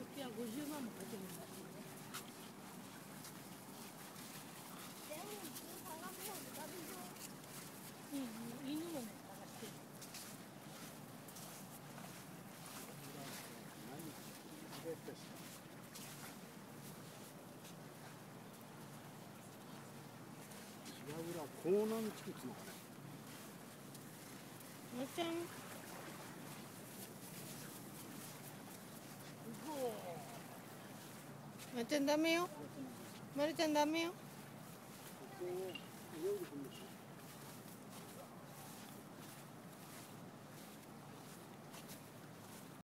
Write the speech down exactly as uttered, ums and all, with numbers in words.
月はごじゅうまんもかけるんだ。うん、犬もね、探してる。 違う裏、港南地区ってのかね。 まっちゃん。まっちゃんダメよ。まるちゃんダメよ。 ここを泳いでくるの